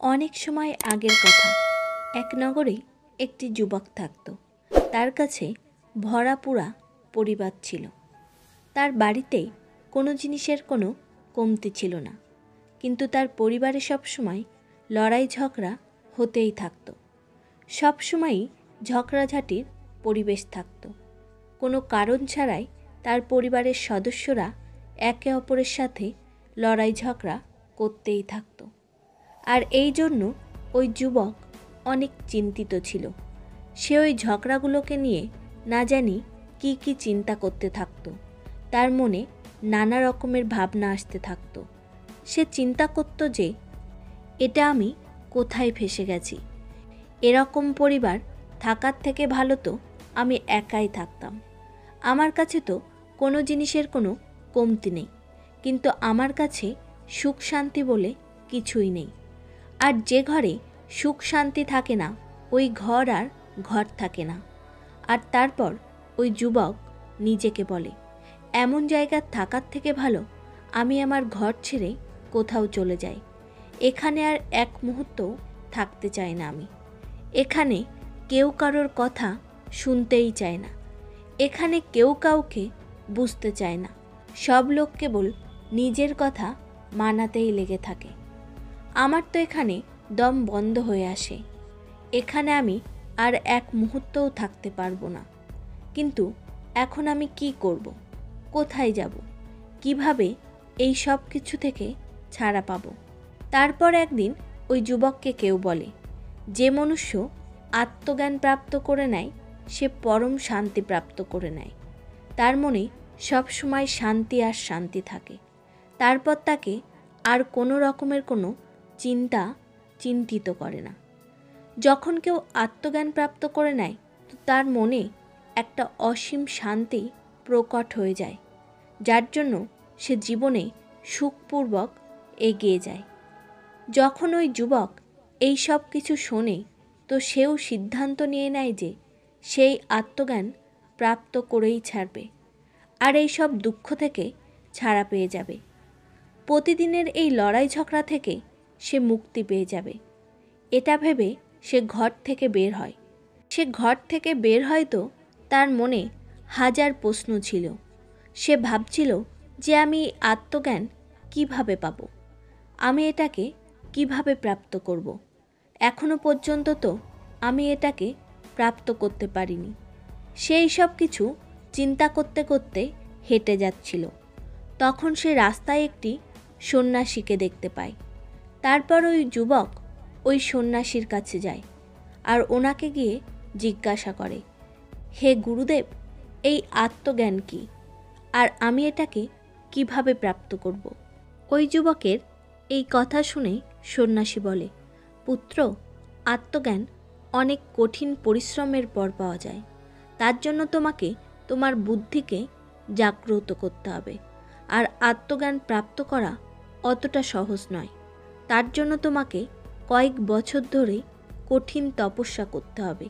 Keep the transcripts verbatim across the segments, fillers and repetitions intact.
অনেক সময় আগের কথা। এক নগরে একটি যুবক থাকত। তার কাছে ভরাপুরা পরিবার ছিল। তার বাড়িতে কোনো জিনিসের কোনো কমতি ছিল না, কিন্তু তার পরিবারে সবসময় লড়াই ঝগড়া হতেই থাকত। সবসময়ই ঝগড়াঝাটির পরিবেশ থাকত। কোনো কারণ ছাড়াই তার পরিবারের সদস্যরা একে অপরের সাথে লড়াই ঝগড়া করতেই থাকত। আর এই জন্য ওই যুবক অনেক চিন্তিত ছিল। সে ওই ঝগড়াগুলোকে নিয়ে না জানি কি কি চিন্তা করতে থাকত। তার মনে নানা রকমের ভাবনা আসতে থাকত। সে চিন্তা করত যে এটা আমি কোথায় ফেসে গেছি। এরকম পরিবার থাকার থেকে ভালো তো আমি একাই থাকতাম। আমার কাছে তো কোনো জিনিসের কোনো কমতি নেই, কিন্তু আমার কাছে সুখ শান্তি বলে কিছুই নেই। আর যে ঘরে সুখ শান্তি থাকে না, ওই ঘর আর ঘর থাকে না। আর তারপর ওই যুবক নিজেকে বলে, এমন জায়গায় থাকার থেকে ভালো আমি আমার ঘর ছেড়ে কোথাও চলে যাই। এখানে আর এক মুহূর্তও থাকতে চাই না আমি। এখানে কেউ কারোর কথা শুনতেই চায় না। এখানে কেউ কাউকে বুঝতে চায় না। সব লোক কেবল নিজের কথা মানাতেই লেগে থাকে। আমার তো এখানে দম বন্ধ হয়ে আসে। এখানে আমি আর এক মুহূর্তও থাকতে পারবো না। কিন্তু এখন আমি কি করব? কোথায় যাব? কিভাবে এই সব কিছু থেকে ছাড়া পাবো? তারপর একদিন ওই যুবককে কেউ বলে, যে মনুষ্য আত্মজ্ঞান প্রাপ্ত করে নেয় সে পরম শান্তি প্রাপ্ত করে নেয়। তার মনে সব সময় শান্তি আর শান্তি থাকে। তারপর তাকে আর কোনো রকমের কোনো চিন্তা চিন্তিত করে না। যখন কেউ আত্মজ্ঞান প্রাপ্ত করে নেয় তো তার মনে একটা অসীম শান্তি প্রকট হয়ে যায়, যার জন্য সে জীবনে সুখপূর্বক এগিয়ে যায়। যখন ওই যুবক এই সব কিছু শোনে তো সেও সিদ্ধান্ত নিয়ে নেয় যে সেই আত্মজ্ঞান প্রাপ্ত করেই ছাড়বে, আর এই সব দুঃখ থেকে ছাড়া পেয়ে যাবে। প্রতিদিনের এই লড়াই ঝগড়া থেকে সে মুক্তি পেয়ে যাবে। এটা ভেবে সে ঘর থেকে বের হয়। সে ঘর থেকে বের হয় তো তার মনে হাজার প্রশ্ন ছিল। সে ভাবছিল যে আমি আত্মজ্ঞান কিভাবে পাব, আমি এটাকে কিভাবে প্রাপ্ত করব। এখনো পর্যন্ত তো আমি এটাকে প্রাপ্ত করতে পারিনি। সেই সব কিছু চিন্তা করতে করতে হেঁটে যাচ্ছিল। তখন সে রাস্তায় একটি সন্ন্যাসীকে দেখতে পায়। তারপর ওই যুবক ওই সন্ন্যাসীর কাছে যায় আর ওনাকে গিয়ে জিজ্ঞাসা করে, হে গুরুদেব, এই আত্মজ্ঞান কি, আর আমি এটাকে কিভাবে প্রাপ্ত করব? ওই যুবকের এই কথা শুনে সন্ন্যাসী বলে, পুত্র, আত্মজ্ঞান অনেক কঠিন পরিশ্রমের পর পাওয়া যায়। তার জন্য তোমাকে তোমার বুদ্ধিকে জাগ্রত করতে হবে। আর আত্মজ্ঞান প্রাপ্ত করা অতটা সহজ নয়। তার জন্য তোমাকে কয়েক বছর ধরে কঠিন তপস্যা করতে হবে।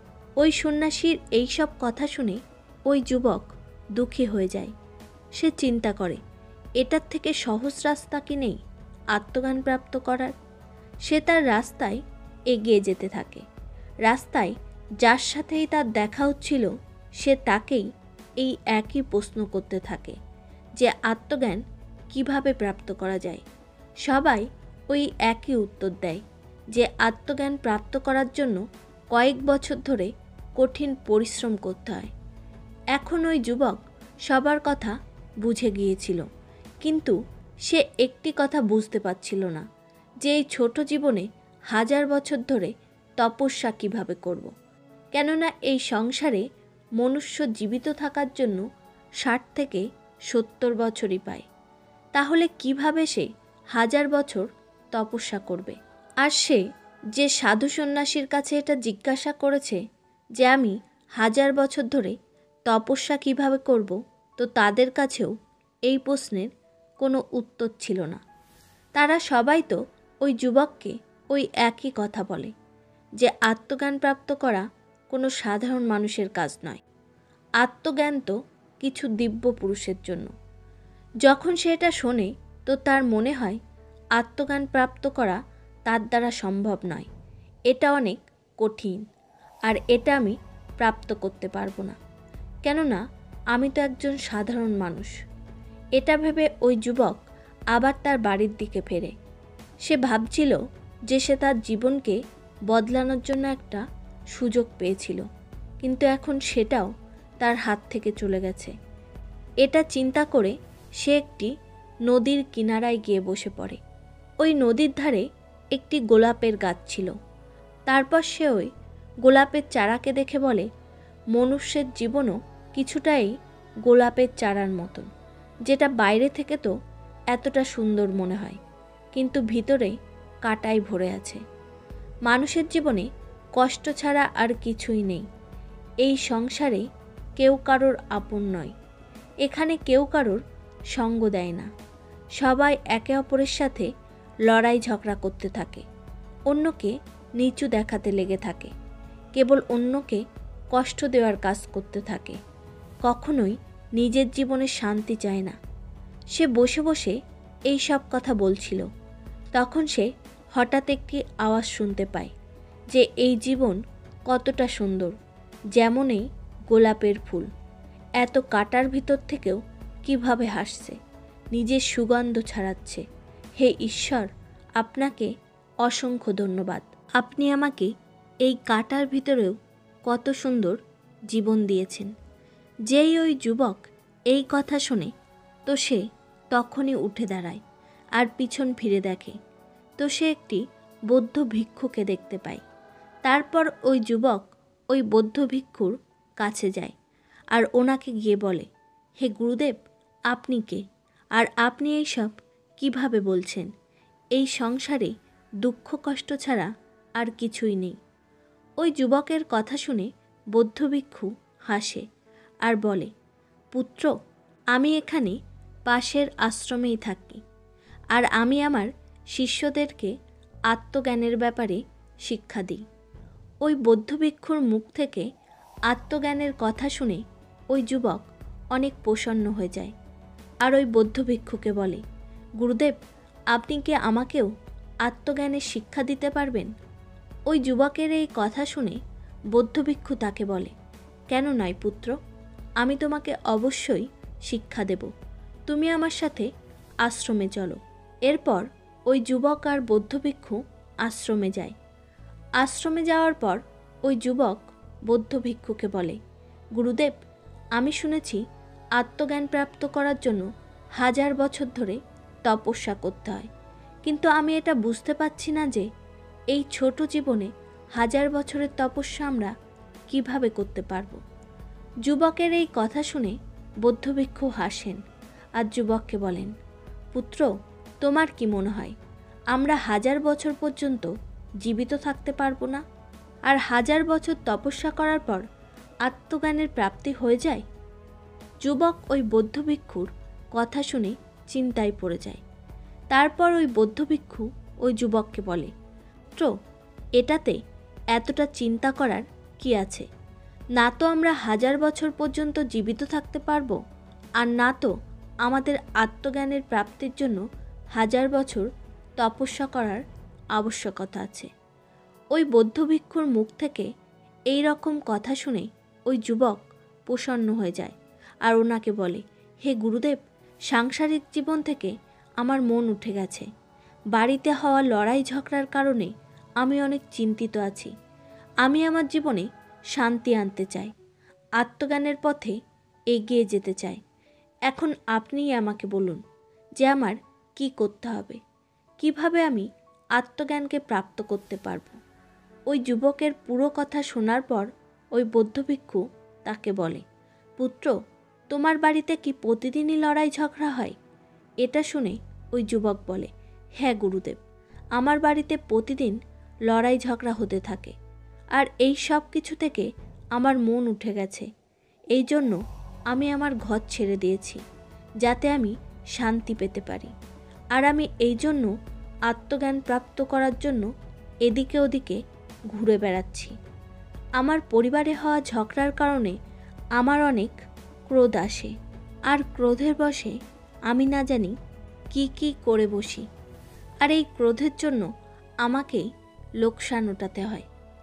ওই সন্ন্যাসীর এইসব কথা শুনে ওই যুবক দুঃখী হয়ে যায়। সে চিন্তা করে, এটার থেকে সহজ রাস্তা কি নেই আত্মজ্ঞান প্রাপ্ত করার? সে তার রাস্তায় এগিয়ে যেতে থাকে। রাস্তায় যার সাথেই তার দেখা হচ্ছিল সে তাকেই এই একই প্রশ্ন করতে থাকে যে আত্মজ্ঞান কিভাবে প্রাপ্ত করা যায়। সবাই ওই একই উত্তর দেয় যে আত্মজ্ঞান প্রাপ্ত করার জন্য কয়েক বছর ধরে কঠিন পরিশ্রম করতে হয়। এখন ওই যুবক সবার কথা বুঝে গিয়েছিল, কিন্তু সে একটি কথা বুঝতে পারছিল না যে এই ছোট জীবনে হাজার বছর ধরে তপস্যা কিভাবে করব। কেননা এই সংসারে মনুষ্য জীবিত থাকার জন্য ষাট থেকে সত্তর বছরই পায়। তাহলে কিভাবে সে হাজার বছর তপস্যা করবে? আর সে যে সাধু সন্ন্যাসীর কাছে এটা জিজ্ঞাসা করেছে যে আমি হাজার বছর ধরে তপস্যা কিভাবে করব, তো তাদের কাছেও এই প্রশ্নের কোনো উত্তর ছিল না। তারা সবাই তো ওই যুবককে ওই একই কথা বলে যে আত্মজ্ঞান প্রাপ্ত করা কোনো সাধারণ মানুষের কাজ নয়। আত্মজ্ঞান তো কিছু দিব্য পুরুষের জন্য। যখন সে এটা শোনে তো তার মনে হয় আত্মজ্ঞান প্রাপ্ত করা তার দ্বারা সম্ভব নয়, এটা অনেক কঠিন, আর এটা আমি প্রাপ্ত করতে পারবো না, কেননা আমি তো একজন সাধারণ মানুষ। এটা ভেবে ওই যুবক আবার তার বাড়ির দিকে ফেরে। সে ভাবছিল যে সে তার জীবনকে বদলানোর জন্য একটা সুযোগ পেয়েছিল, কিন্তু এখন সেটাও তার হাত থেকে চলে গেছে। এটা চিন্তা করে সে একটি নদীর কিনারায় গিয়ে বসে পড়ে। ওই নদীর ধারে একটি গোলাপের গাছ ছিল। তারপর সে ওই গোলাপের চারাকে দেখে বলে, মনুষ্যের জীবনও কিছুটাই গোলাপের চারার মতন, যেটা বাইরে থেকে তো এতটা সুন্দর মনে হয়, কিন্তু ভিতরে কাঁটায় ভরে আছে। মানুষের জীবনে কষ্ট ছাড়া আর কিছুই নেই। এই সংসারে কেউ কারোর আপন নয়, এখানে কেউ কারোর সঙ্গ দেয় না। সবাই একে অপরের সাথে লড়াই ঝগড়া করতে থাকে, অন্যকে নিচু দেখাতে লেগে থাকে, কেবল অন্যকে কষ্ট দেওয়ার কাজ করতে থাকে, কখনোই নিজের জীবনে শান্তি চায় না। সে বসে বসে এই সব কথা বলছিল। তখন সে হঠাৎ একটি আওয়াজ শুনতে পায় যে এই জীবন কতটা সুন্দর, যেমনই গোলাপের ফুল, এত কাটার ভিতর থেকেও কিভাবে হাসছে, নিজের সুগন্ধ ছাড়াচ্ছে। হে ঈশ্বর, আপনাকে অসংখ্য ধন্যবাদ। আপনি আমাকে এই কাটার ভিতরেও কত সুন্দর জীবন দিয়েছেন। যেই ওই যুবক এই কথা শোনে, তো সে তখনই উঠে দাঁড়ায় আর পিছন ফিরে দেখে, তো সে একটি বৌদ্ধ ভিক্ষুকে দেখতে পায়। তারপর ওই যুবক ওই বৌদ্ধ ভিক্ষুর কাছে যায় আর ওনাকে গিয়ে বলে, হে গুরুদেব, আপনি কে? আর আপনি এই সব কীভাবে বলছেন? এই সংসারে দুঃখ কষ্ট ছাড়া আর কিছুই নেই। ওই যুবকের কথা শুনে বৌদ্ধ ভিক্ষু হাসে আর বলে, পুত্র, আমি এখানে পাশের আশ্রমেই থাকি, আর আমি আমার শিষ্যদেরকে আত্মজ্ঞানের ব্যাপারে শিক্ষা দিই। ওই বৌদ্ধ ভিক্ষুর মুখ থেকে আত্মজ্ঞানের কথা শুনে ওই যুবক অনেক প্রসন্ন হয়ে যায় আর ওই বৌদ্ধ ভিক্ষুকে বলে, গুরুদেব, আপনি কি আমাকেও আত্মজ্ঞানের শিক্ষা দিতে পারবেন? ওই যুবকের এই কথা শুনে বৌদ্ধ ভিক্ষু তাকে বলে, কেন নয় পুত্র, আমি তোমাকে অবশ্যই শিক্ষা দেব, তুমি আমার সাথে আশ্রমে চলো। এরপর ওই যুবক আর বৌদ্ধ ভিক্ষু আশ্রমে যায়। আশ্রমে যাওয়ার পর ওই যুবক বৌদ্ধ ভিক্ষুকে বলে, গুরুদেব, আমি শুনেছি আত্মজ্ঞান প্রাপ্ত করার জন্য হাজার বছর ধরে তপস্যা করতে হয়, কিন্তু আমি এটা বুঝতে পারছি না যে এই ছোট জীবনে হাজার বছরের তপস্যা আমরা কিভাবে করতে পারবো। যুবকের এই কথা শুনে বৌদ্ধ ভিক্ষু হাসেন আর যুবককে বলেন, পুত্র, তোমার কি মনে হয় আমরা হাজার বছর পর্যন্ত জীবিত থাকতে পারবো না? আর হাজার বছর তপস্যা করার পর আত্মজ্ঞানের প্রাপ্তি হয়ে যায়? যুবক ওই বৌদ্ধ ভিক্ষুর কথা শুনে চিন্তায় পড়ে যায়। তারপর ওই বৌদ্ধ ভিক্ষু ওই যুবককে বলে, পুত্র, এটাতে এতটা চিন্তা করার কি আছে? না তো আমরা হাজার বছর পর্যন্ত জীবিত থাকতে পারবো, আর না তো আমাদের আত্মজ্ঞানের প্রাপ্তির জন্য হাজার বছর তপস্যা করার আবশ্যকতা আছে। ওই বৌদ্ধ ভিক্ষুর মুখ থেকে এই রকম কথা শুনে ওই যুবক প্রসন্ন হয়ে যায় আর ওনাকে বলে, হে গুরুদেব, সাংসারিক জীবন থেকে আমার মন উঠে গেছে। বাড়িতে হওয়া লড়াই ঝগড়ার কারণে আমি অনেক চিন্তিত আছি। আমি আমার জীবনে শান্তি আনতে চাই, আত্মজ্ঞানের পথে এগিয়ে যেতে চাই। এখন আপনিই আমাকে বলুন যে আমার কি করতে হবে, কিভাবে আমি আত্মজ্ঞানকে প্রাপ্ত করতে পারবো। ওই যুবকের পুরো কথা শোনার পর ওই বৌদ্ধ ভিক্ষু তাকে বলে, পুত্র, তোমার বাড়িতে কি প্রতিদিনই লড়াই ঝগড়া হয়? এটা শুনে ওই যুবক বলে, হ্যাঁ গুরুদেব, আমার বাড়িতে প্রতিদিন লড়াই ঝগড়া হতে থাকে, আর এই সব কিছু থেকে আমার মন উঠে গেছে। এই জন্য আমি আমার ঘর ছেড়ে দিয়েছি, যাতে আমি শান্তি পেতে পারি। আর আমি এই জন্য আত্মজ্ঞান প্রাপ্ত করার জন্য এদিকে ওদিকে ঘুরে বেড়াচ্ছি। আমার পরিবারে হওয়া ঝগড়ার কারণে আমার অনেক ক্রোধ আসে, আর ক্রোধের বশে আমি না জানি কি কি করে বসি। আর এই ক্রোধের জন্য আমাকেই লোকসান ওঠাতে হয়।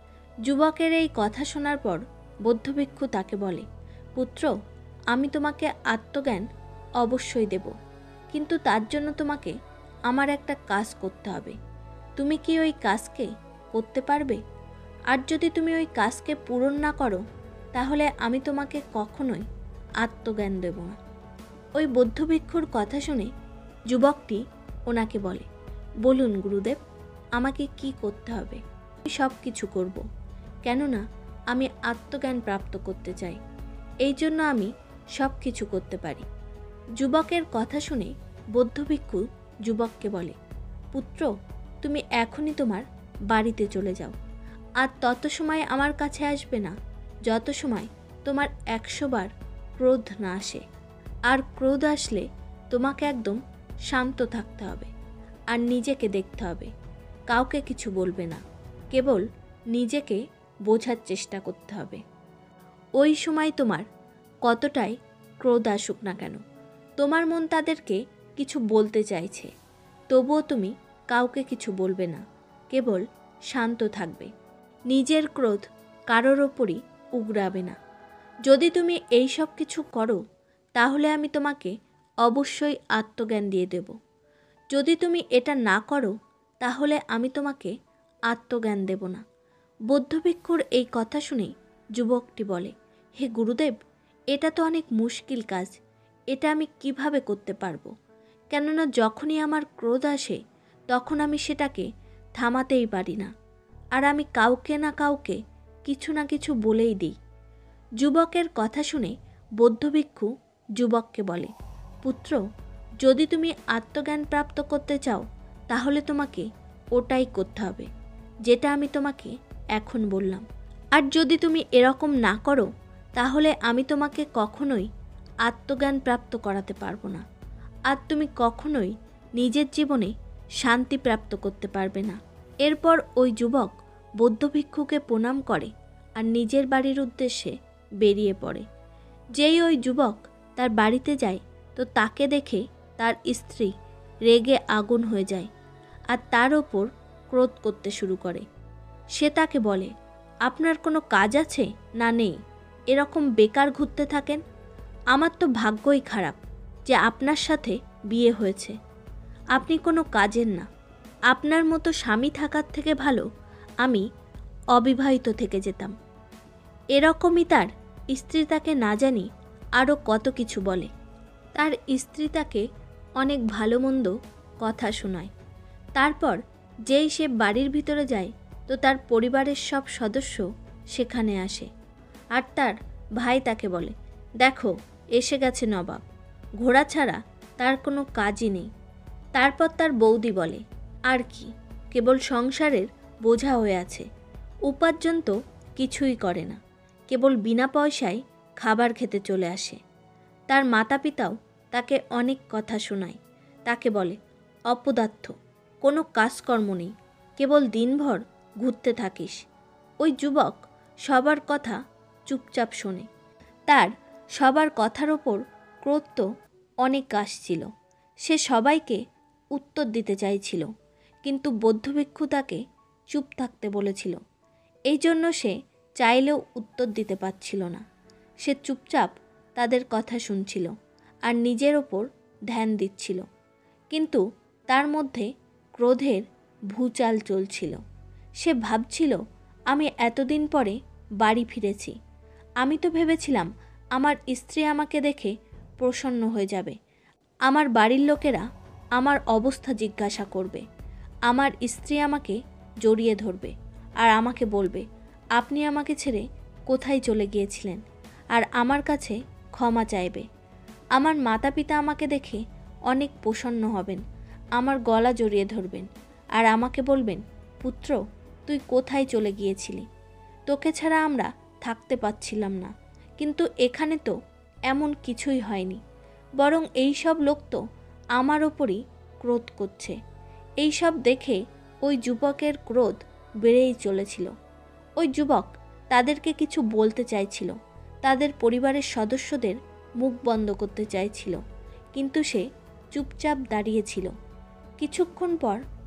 যুবকের এই কথা শোনার পর বৌদ্ধ ভিক্ষু তাকে বলে, পুত্র, আমি তোমাকে আত্মজ্ঞান অবশ্যই দেব, কিন্তু তার জন্য তোমাকে আমার একটা কাজ করতে হবে। তুমি কি ওই কাজকে করতে পারবে? আর যদি তুমি ওই কাজকে পূরণ না করো, তাহলে আমি তোমাকে কখনোই আত্মজ্ঞান দেব না। ওই বৌদ্ধ ভিক্ষুর কথা শুনে যুবকটি ওনাকে বলে, বলুন গুরুদেব, আমাকে কি করতে হবে? আমি সব কিছু করব, কেননা আমি আত্মজ্ঞান প্রাপ্ত করতে চাই। এই জন্য আমি সব কিছু করতে পারি। যুবকের কথা শুনে বৌদ্ধ ভিক্ষু যুবককে বলে, পুত্র, তুমি এখনই তোমার বাড়িতে চলে যাও, আর তত সময় আমার কাছে আসবে না যত সময় তোমার একশো বার ক্রোধ না আসে। আর ক্রোধ আসলে তোমাকে একদম শান্ত থাকতে হবে, আর নিজেকে দেখতে হবে। কাউকে কিছু বলবে না, কেবল নিজেকে বোঝার চেষ্টা করতে হবে। ওই সময় তোমার কতটাই ক্রোধ আসুক না কেন, তোমার মন তাদেরকে কিছু বলতে চাইছে, তবুও তুমি কাউকে কিছু বলবে না, কেবল শান্ত থাকবে। নিজের ক্রোধ কারোর ওপরই উগরাবে না। যদি তুমি এই সব কিছু করো, তাহলে আমি তোমাকে অবশ্যই আত্মজ্ঞান দিয়ে দেব। যদি তুমি এটা না করো, তাহলে আমি তোমাকে আত্মজ্ঞান দেব না। বৌদ্ধ ভিক্ষুর এই কথা শুনে যুবকটি বলে, হে গুরুদেব, এটা তো অনেক মুশকিল কাজ। এটা আমি কিভাবে করতে পারবো? কেননা যখনই আমার ক্রোধ আসে, তখন আমি সেটাকে থামাতেই পারি না, আর আমি কাউকে না কাউকে কিছু না কিছু বলেই দিই। যুবকের কথা শুনে বৌদ্ধ ভিক্ষু যুবককে বলে, পুত্র, যদি তুমি আত্মজ্ঞান প্রাপ্ত করতে চাও, তাহলে তোমাকে ওটাই করতে হবে যেটা আমি তোমাকে এখন বললাম। আর যদি তুমি এরকম না করো, তাহলে আমি তোমাকে কখনোই আত্মজ্ঞান প্রাপ্ত করাতে পারবো না, আর তুমি কখনোই নিজের জীবনে শান্তি প্রাপ্ত করতে পারবে না। এরপর ওই যুবক বৌদ্ধ ভিক্ষুকে প্রণাম করে আর নিজের বাড়ির উদ্দেশ্যে বেরিয়ে পড়ে। যেই ওই যুবক তার বাড়িতে যায়, তো তাকে দেখে তার স্ত্রী রেগে আগুন হয়ে যায় আর তার ওপর ক্রোধ করতে শুরু করে। সে তাকে বলে, আপনার কোনো কাজ আছে না নেই? এরকম বেকার ঘুরতে থাকেন? আমার তো ভাগ্যই খারাপ যে আপনার সাথে বিয়ে হয়েছে। আপনি কোনো কাজের না। আপনার মতো স্বামী থাকার থেকে ভালো আমি অবিবাহিত থেকে যেতাম। এরকমই তার স্ত্রী তাকে না জানি আরও কত কিছু বলে। তার স্ত্রী তাকে অনেক ভালো মন্দ কথা শোনায়। তারপর যেই সে বাড়ির ভিতরে যায়, তো তার পরিবারের সব সদস্য সেখানে আসে, আর তার ভাই তাকে বলে, দেখো এসে গেছে নবাব, ঘোড়া ছাড়া তার কোনো কাজই নেই। তারপর তার বৌদি বলে, আর কি, কেবল সংসারের বোঝা হয়ে আছে, উপার্জন তো কিছুই করে না, কেবল বিনা পয়সায় খাবার খেতে চলে আসে। তার মাতা পিতাও তাকে অনেক কথা শোনায়, তাকে বলে, অপদার্থ, কোনো কাজকর্ম নেই, কেবল দিনভর ঘুরতে থাকিস। ওই যুবক সবার কথা চুপচাপ শোনে। তার সবার কথার ওপর ক্রোধ তো অনেক আসছিল। সে সবাইকে উত্তর দিতে চাইছিল, কিন্তু বৌদ্ধ ভিক্ষু তাকে চুপ থাকতে বলেছিল। এই জন্য সে চাইলেও উত্তর দিতে পারছিল না। সে চুপচাপ তাদের কথা শুনছিল আর নিজের ওপর ধ্যান দিচ্ছিল, কিন্তু তার মধ্যে ক্রোধের ভূচাল চলছিল। সে ভাবছিল, আমি এতদিন পরে বাড়ি ফিরেছি। আমি তো ভেবেছিলাম আমার স্ত্রী আমাকে দেখে প্রসন্ন হয়ে যাবে, আমার বাড়ির লোকেরা আমার অবস্থা জিজ্ঞাসা করবে, আমার স্ত্রী আমাকে জড়িয়ে ধরবে আর আমাকে বলবে, আপনি আমাকে ছেড়ে কোথায় চলে গিয়েছিলেন, আর আমার কাছে ক্ষমা চাইবে। আমার মাতা পিতা আমাকে দেখে অনেক প্রসন্ন হবেন, আমার গলা জড়িয়ে ধরবেন আর আমাকে বলবেন, পুত্র, তুই কোথায় চলে গিয়েছিলি? তোকে ছাড়া আমরা থাকতে পারছিলাম না। কিন্তু এখানে তো এমন কিছুই হয়নি, বরং এই সব লোক তো আমার ওপরই ক্রোধ করছে। এই সব দেখে ওই যুবকের ক্রোধ বেড়েই চলেছিল। ওই যুবক তাদেরকে কিছু বলতে চাইছিল, তাদের পরিবারের সদস্যদের মুখ বন্ধ করতে চাইছিল, কিন্তু সে চুপচাপ দাঁড়িয়েছিল। কিছুক্ষণ পর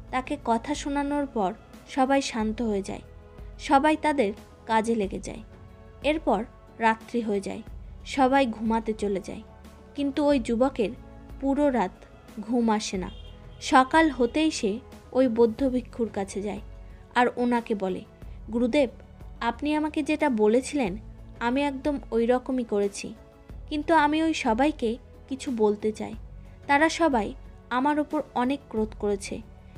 তাকে কথা শোনানোর পর সবাই শান্ত হয়ে যায়, সবাই তাদের কাজে লেগে যায়। এরপর রাত্রি হয়ে যায়, সবাই ঘুমাতে চলে যায়, কিন্তু ওই যুবকের পুরো রাত ঘুম আসে না। সকাল হতেই সে ওই বৌদ্ধ ভিক্ষুর কাছে যায় আর ওনাকে বলে, গুরুদেব, আপনি আমাকে যেটা বলেছিলেন আমি একদম ওই রকমই করেছি, কিন্তু আমি ওই সবাইকে কিছু বলতে চাই। তারা সবাই আমার ওপর অনেক ক্রোধ করেছে,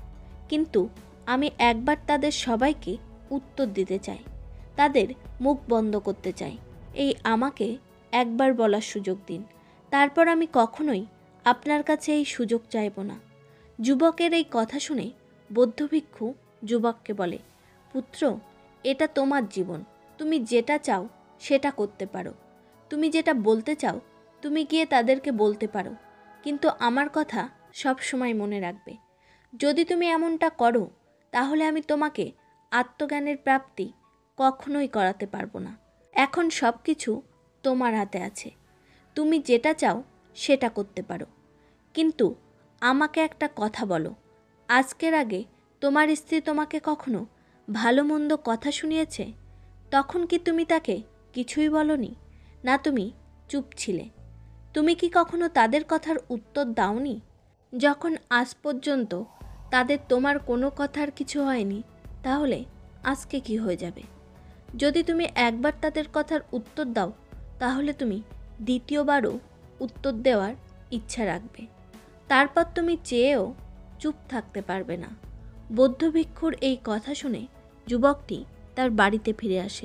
কিন্তু আমি একবার তাদের সবাইকে উত্তর দিতে চাই, তাদের মুখ বন্ধ করতে চাই। এই আমাকে একবার বলার সুযোগ দিন, তারপর আমি কখনোই আপনার কাছে এই সুযোগ চাইব না। যুবকের এই কথা শুনে বৌদ্ধ ভিক্ষু যুবককে বলে, পুত্র, এটা তোমার জীবন, তুমি যেটা চাও সেটা করতে পারো। তুমি যেটা বলতে চাও তুমি গিয়ে তাদেরকে বলতে পারো, কিন্তু আমার কথা সব সময় মনে রাখবে। যদি তুমি এমনটা করো তাহলে আমি তোমাকে আত্মজ্ঞানের প্রাপ্তি কখনোই করাতে পারবো না। এখন সব কিছু তোমার হাতে আছে, তুমি যেটা চাও সেটা করতে পারো। কিন্তু আমাকে একটা কথা বলো, আজকের আগে তোমার স্ত্রী তোমাকে কখনো ভালো মন্দ কথা শুনিয়েছে? তখন কি তুমি তাকে কিছুই বলনি? না, তুমি চুপ ছিলে? তুমি কি কখনো তাদের কথার উত্তর দাওনি? যখন আজ পর্যন্ত তাদের তোমার কোনো কথার কিছু হয়নি, তাহলে আজকে কি হয়ে যাবে? যদি তুমি একবার তাদের কথার উত্তর দাও তাহলে তুমি দ্বিতীয়বারও উত্তর দেওয়ার ইচ্ছা রাখবে, তারপর তুমি চেয়েও চুপ থাকতে পারবে না। বৌদ্ধ ভিক্ষুর এই কথা শুনে যুবকটি তার বাড়িতে ফিরে আসে।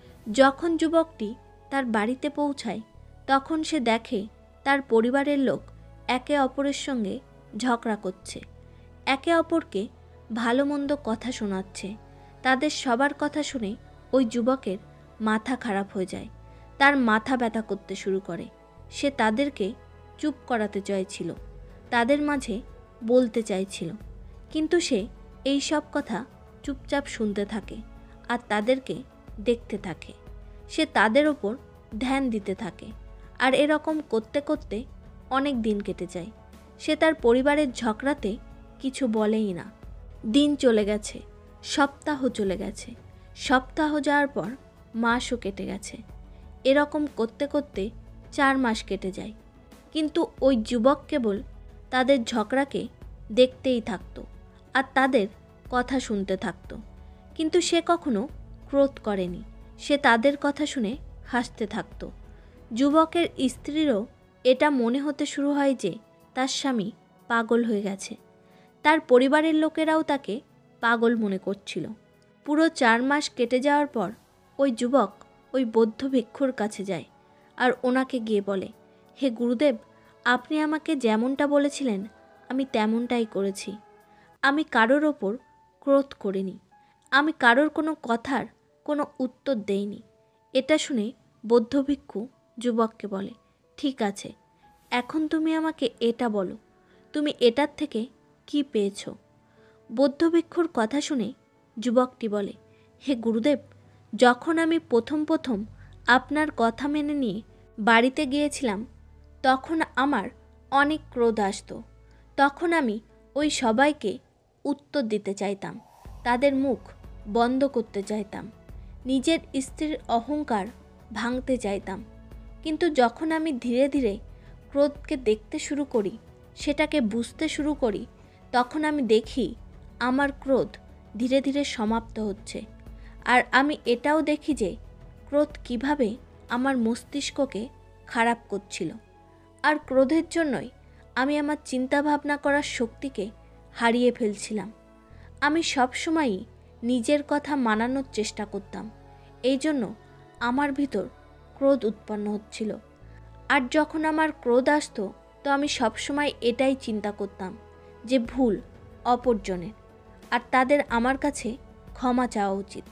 যখন যুবকটি তার বাড়িতে পৌঁছায় তখন সে দেখে তার পরিবারের লোক একে অপরের সঙ্গে ঝগড়া করছে, একে অপরকে ভালো মন্দ কথা শোনাচ্ছে। তাদের সবার কথা শুনে ওই যুবকের মাথা খারাপ হয়ে যায়, তার মাথা ব্যথা করতে শুরু করে। সে তাদেরকে চুপ করাতে চাইছিল, তাদের মাঝে বলতে চাইছিল, কিন্তু সে এই সব কথা চুপচাপ শুনতে থাকে আর তাদেরকে দেখতে থাকে। সে তাদের ওপর ধ্যান দিতে থাকে, আর এরকম করতে করতে অনেক দিন কেটে যায়। সে তার পরিবারের ঝগড়াতে কিছু বলেই না। দিন চলে গেছে, সপ্তাহ চলে গেছে, সপ্তাহ যাওয়ার পর মাসও কেটে গেছে। এরকম করতে করতে চার মাস কেটে যায়, কিন্তু ওই যুবক কেবল তাদের ঝগড়াকে দেখতেই থাকতো আর তাদের কথা শুনতে থাকতো, কিন্তু সে কখনো ক্রোধ করেনি। সে তাদের কথা শুনে হাসতে থাকতো। যুবকের স্ত্রীরও এটা মনে হতে শুরু হয় যে তার স্বামী পাগল হয়ে গেছে। তার পরিবারের লোকেরাও তাকে পাগল মনে করছিল। পুরো চার মাস কেটে যাওয়ার পর ওই যুবক ওই বৌদ্ধ ভিক্ষুর কাছে যায় আর ওনাকে গিয়ে বলে, হে গুরুদেব, আপনি আমাকে যেমনটা বলেছিলেন আমি তেমনটাই করেছি। আমি কারোর ওপর ক্রোধ করিনি, আমি কারোর কোনো কথার কোনো উত্তর দেইনি। এটা শুনে বৌদ্ধ ভিক্ষু যুবককে বলে, ঠিক আছে, এখন তুমি আমাকে এটা বলো, তুমি এটার থেকে কি পেয়েছো? বৌদ্ধ ভিক্ষুর কথা শুনে যুবকটি বলে, হে গুরুদেব, যখন আমি প্রথম প্রথম আপনার কথা মেনে নিয়ে বাড়িতে গিয়েছিলাম তখন আমার অনেক ক্রোধ আসতো। তখন আমি ওই সবাইকে উত্তর দিতে চাইতাম, তাদের মুখ বন্ধ করতে চাইতাম, নিজের স্ত্রীর অহংকার ভাঙতে চাইতাম। কিন্তু যখন আমি ধীরে ধীরে ক্রোধকে দেখতে শুরু করি, সেটাকে বুঝতে শুরু করি, তখন আমি দেখি আমার ক্রোধ ধীরে ধীরে সমাপ্ত হচ্ছে। আর আমি এটাও দেখি যে ক্রোধ কিভাবে আমার মস্তিষ্ককে খারাপ করছিল। আর ক্রোধের জন্যই আমি আমার চিন্তা ভাবনা করার শক্তিকে হারিয়ে ফেলছিলাম। আমি সবসময়ই নিজের কথা মানানোর চেষ্টা করতাম, এই জন্য আমার ভিতর ক্রোধ উৎপন্ন হচ্ছিল। আর যখন আমার ক্রোধ আসতো তো আমি সবসময় এটাই চিন্তা করতাম যে ভুল অপরজনের, আর তাদের আমার কাছে ক্ষমা চাওয়া উচিত।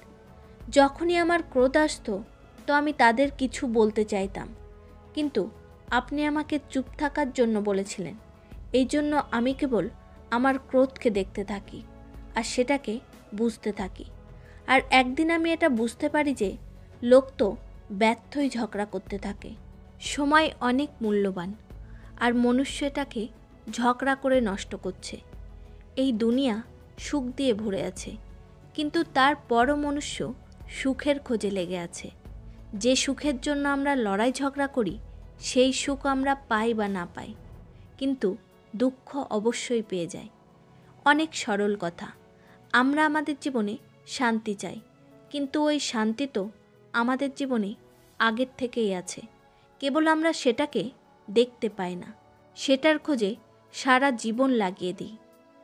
যখনই আমার ক্রোধ আসতো তো আমি তাদের কিছু বলতে চাইতাম, কিন্তু আপনি আমাকে চুপ থাকার জন্য বলেছিলেন, এই জন্য আমি কেবল আমার ক্রোধকে দেখতে থাকি আর সেটাকে বুঝতে থাকি। আর একদিন আমি এটা বুঝতে পারি যে লোক তো ব্যর্থই ঝগড়া করতে থাকে। সময় অনেক মূল্যবান, আর মনুষ্য এটাকে ঝগড়া করে নষ্ট করছে। এই দুনিয়া সুখ দিয়ে ভরে আছে, কিন্তু তার পরও মনুষ্য সুখের খোঁজে লেগে আছে। যে সুখের জন্য আমরা লড়াই ঝগড়া করি সেই সুখ আমরা পাই বা না পাই, কিন্তু দুঃখ অবশ্যই পেয়ে যাই। অনেক সরল কথা, আমরা আমাদের জীবনে শান্তি চাই, কিন্তু ওই শান্তি তো আমাদের জীবনে আগের থেকেই আছে, কেবল আমরা সেটাকে দেখতে পাই না। সেটার খোঁজে সারা জীবন লাগিয়ে দিই।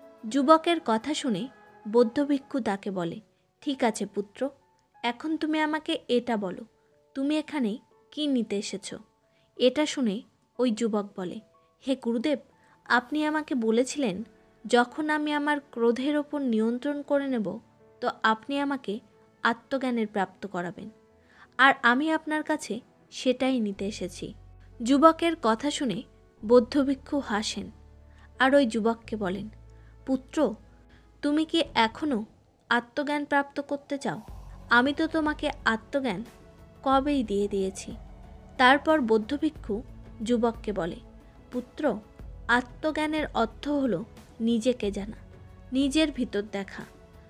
যুবকের কথা শুনে বৌদ্ধ ভিক্ষু তাকে বলে, ঠিক আছে পুত্র, এখন তুমি আমাকে এটা বলো, তুমি এখানে কি নিতে এসেছো? এটা শুনে ওই যুবক বলে, হে গুরুদেব, আপনি আমাকে বলেছিলেন যখন আমি আমার ক্রোধের ওপর নিয়ন্ত্রণ করে নেব তো আপনি আমাকে আত্মজ্ঞানের প্রাপ্ত করাবেন, আর আমি আপনার কাছে সেটাই নিতে এসেছি। যুবকের কথা শুনে বৌদ্ধ ভিক্ষু হাসেন আর ওই যুবককে বলেন, পুত্র, তুমি কি এখনও আত্মজ্ঞান প্রাপ্ত করতে চাও? আমি তো তোমাকে আত্মজ্ঞান কবেই দিয়ে দিয়েছি। তারপর বৌদ্ধ ভিক্ষু যুবককে বলে, পুত্র, আত্মজ্ঞানের অর্থ হলো নিজেকে জানা, নিজের ভিতর দেখা।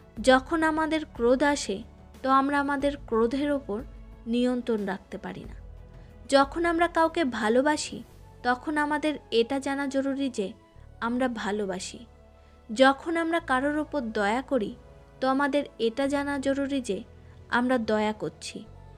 যখন আমাদের ক্রোধ আসে তো আমরা আমাদের ক্রোধের ওপর নিয়ন্ত্রণ রাখতে পারি না। যখন আমরা কাউকে ভালোবাসি তখন আমাদের এটা জানা জরুরি যে আমরা ভালোবাসি। যখন আমরা কারোর ওপর দয়া করি তো আমাদের এটা জানা জরুরি যে আমরা দয়া করছি।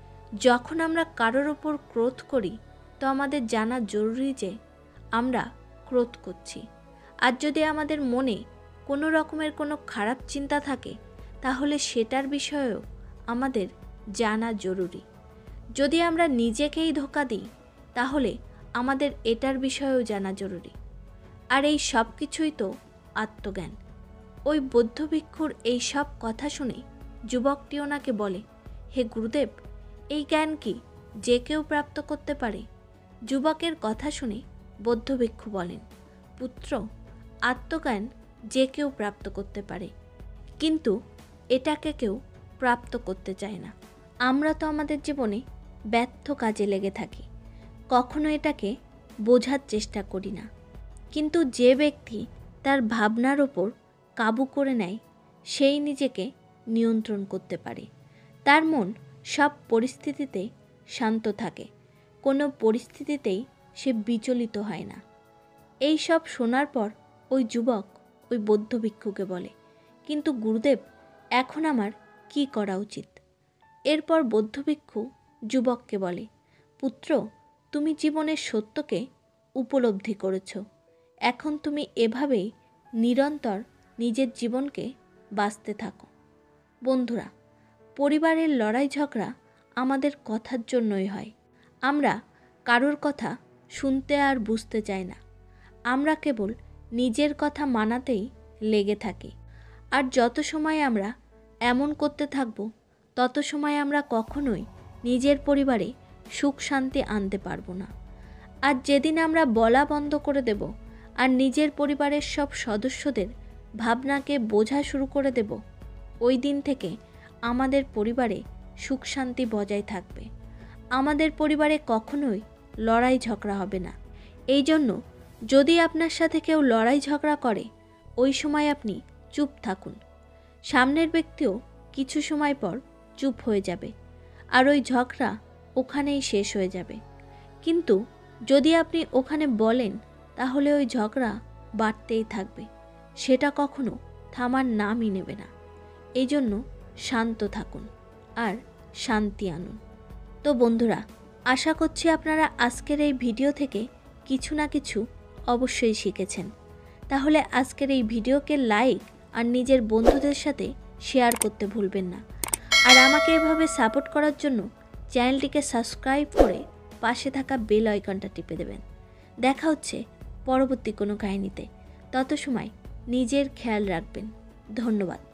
যখন আমরা কারোর ওপর ক্রোধ করি তো আমাদের জানা জরুরি যে আমরা ক্রোধ করছি। আর যদি আমাদের মনে কোনো রকমের কোনো খারাপ চিন্তা থাকে তাহলে সেটার বিষয়েও আমাদের জানা জরুরি। যদি আমরা নিজেকেই ধোঁকা দিই তাহলে আমাদের এটার বিষয়েও জানা জরুরি। আর এই সব কিছুই তো আত্মজ্ঞান। ওই বৌদ্ধ ভিক্ষুর এই সব কথা শুনে যুবকটি ওনাকে বলে, হে গুরুদেব, এই জ্ঞান কি যে কেউ প্রাপ্ত করতে পারে? যুবকের কথা শুনে বৌদ্ধ ভিক্ষু বলেন, পুত্র, আত্মজ্ঞান যে কেউ প্রাপ্ত করতে পারে, কিন্তু এটাকে কেউ প্রাপ্ত করতে চায় না। আমরা তো আমাদের জীবনে ব্যর্থ কাজে লেগে থাকি, কখনো এটাকে বোঝার চেষ্টা করি না। কিন্তু যে ব্যক্তি তার ভাবনার ওপর কাবু করে নেয় সেই নিজেকে নিয়ন্ত্রণ করতে পারে। তার মন সব পরিস্থিতিতে শান্ত থাকে, কোনো পরিস্থিতিতেই সে বিচলিত হয় না। এই সব শোনার পর ওই যুবক ওই বৌদ্ধ ভিক্ষুকে বলে, কিন্তু গুরুদেব, এখন আমার কি করা উচিত? এরপর বৌদ্ধ ভিক্ষু যুবককে বলে, পুত্র, তুমি জীবনের সত্যকে উপলব্ধি করেছ, এখন তুমি এভাবেই নিরন্তর নিজের জীবনকে বাঁচতে থাকো। বন্ধুরা, পরিবারের লড়াই ঝগড়া আমাদের কথার জন্যই হয়। আমরা কারোর কথা শুনতে আর বুঝতে চাই না, আমরা কেবল নিজের কথা মানাতেই লেগে থাকি। আর যত সময় আমরা এমন করতে থাকব তত সময় আমরা কখনোই নিজের পরিবারে সুখ শান্তি আনতে পারবো না। আর যেদিন আমরা বলা বন্ধ করে দেব আর নিজের পরিবারের সব সদস্যদের ভাবনাকে বোঝা শুরু করে দেব, ওই দিন থেকে আমাদের পরিবারে সুখ শান্তি বজায় থাকবে। আমাদের পরিবারে কখনোই লড়াই ঝগড়া হবে না। এই জন্য যদি আপনার সাথে কেউ লড়াই ঝগড়া করে ওই সময় আপনি চুপ থাকুন। সামনের ব্যক্তিও কিছু সময় পর চুপ হয়ে যাবে আর ওই ঝগড়া ওখানেই শেষ হয়ে যাবে। কিন্তু যদি আপনি ওখানে বলেন তাহলে ওই ঝগড়া বাড়তেই থাকবে, সেটা কখনো থামার নামই নেবে না। এই জন্য শান্ত থাকুন আর শান্তি আনুন। তো বন্ধুরা, আশা করছি আপনারা আজকের এই ভিডিও থেকে কিছু না কিছু অবশ্যই শিখেছেন। তাহলে আজকের এই ভিডিওকে লাইক আর নিজের বন্ধুদের সাথে শেয়ার করতে ভুলবেন না। আর আমাকে এভাবে সাপোর্ট করার জন্য চ্যানেলটিকে সাবস্ক্রাইব করে পাশে থাকা বেল আইকনটা টিপে দেবেন। দেখা হচ্ছে পরবর্তী কোনো কাহিনীতে। তত সময় নিজের খেয়াল রাখবেন। ধন্যবাদ।